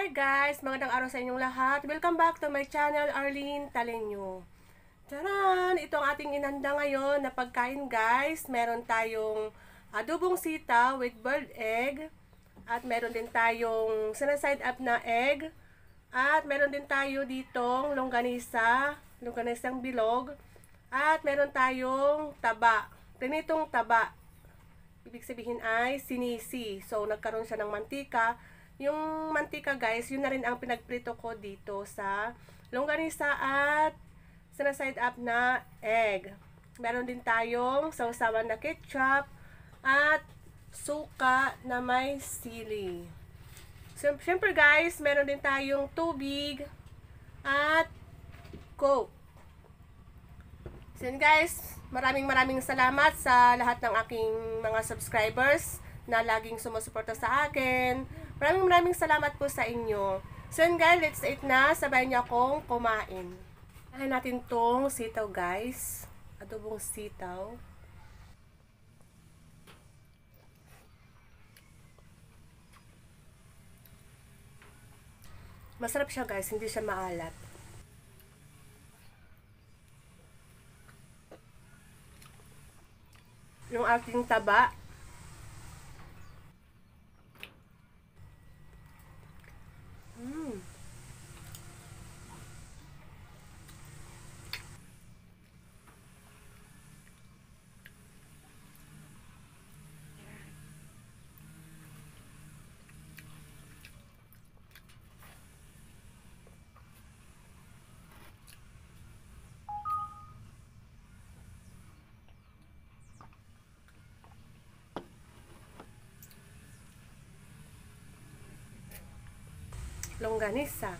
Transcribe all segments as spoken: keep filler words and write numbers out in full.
Hi guys! Magandang araw sa inyong lahat. Welcome back to my channel, Arlene Talenyo. Taran! Ito ang ating inanda ngayon na pagkain guys. Meron tayong adobong sitaw with boiled egg. At meron din tayong sinaside up na egg. At meron din tayo ditong longganisa, longganisang bilog. At meron tayong taba. Ganitong taba. Ibig sabihin ay sinisi. So, nagkaroon siya ng mantika. Yung mantika guys, yun na rin ang pinagprito ko dito sa longganisa at sinaside up na egg. Meron din tayong sausawan na ketchup at suka na may sili. So, syempre guys, meron din tayong tubig at coke. So yun guys, maraming maraming salamat sa lahat ng aking mga subscribers na laging sumusuporta sa akin. Maraming maraming salamat po sa inyo. So yun guys, let's eat na. Sabay niyo akong kumain. Ahin natin tong sitaw guys. Adobong sitaw. Masarap siya guys, hindi siya maalat. Yung aking taba. Mm. Longganisa.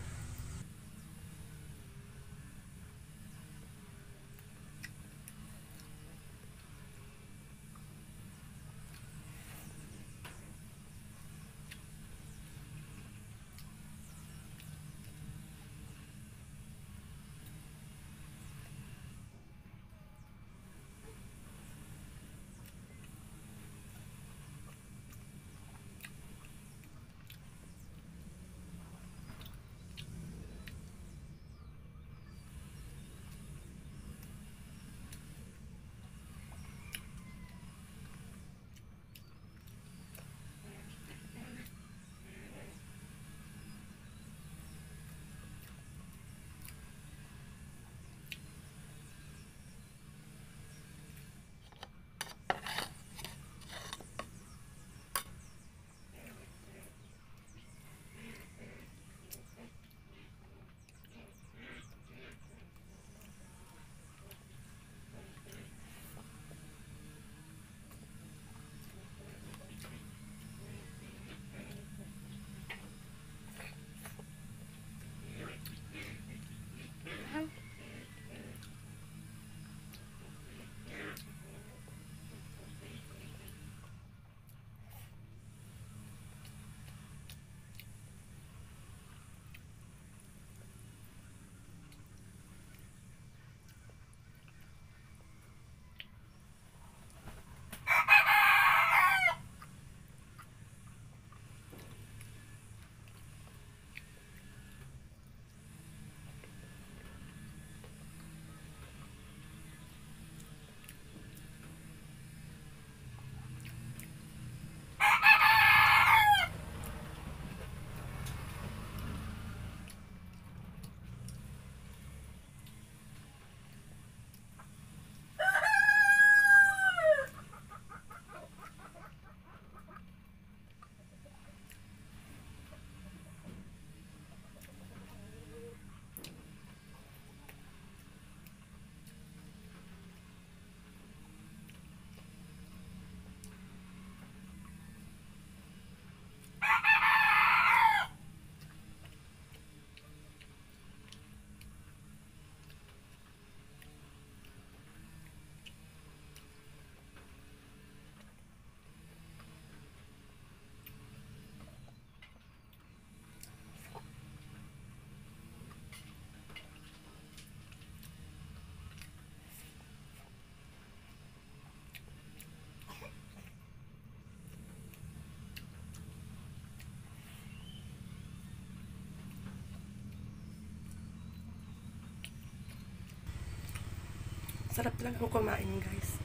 Sarap talagang kumain, guys.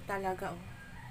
talaga, oh.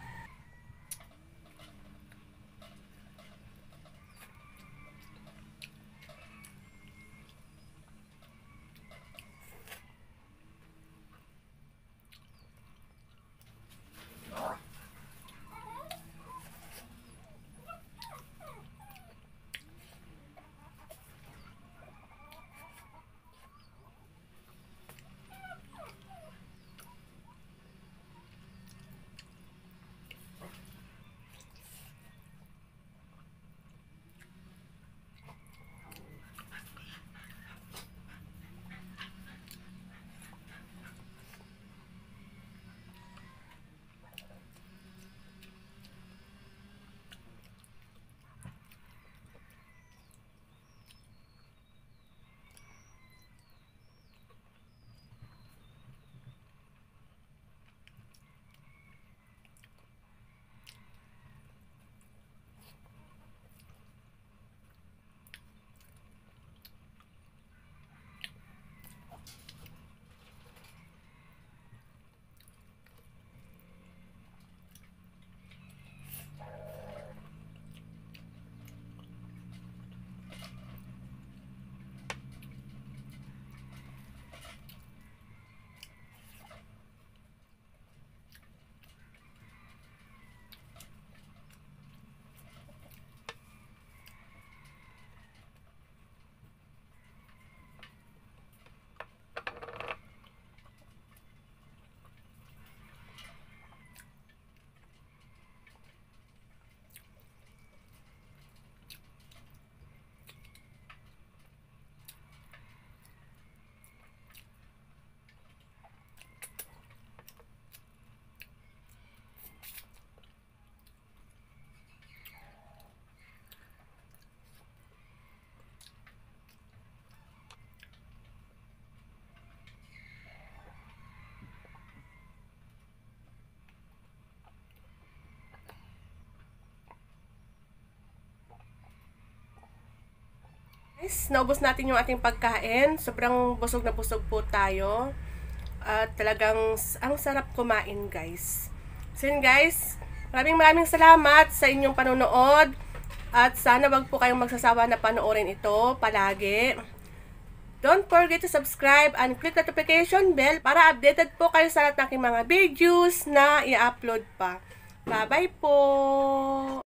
Guys, naubos natin yung ating pagkain. Sobrang busog na busog po tayo. At talagang ang sarap kumain, guys. So yun, guys, maraming maraming salamat sa inyong panonood. At sana wag po kayong magsasawa na panoorin ito palagi. Don't forget to subscribe and click notification bell para updated po kayo sa lahat ng aking mga videos na i-upload pa. Bye-bye po!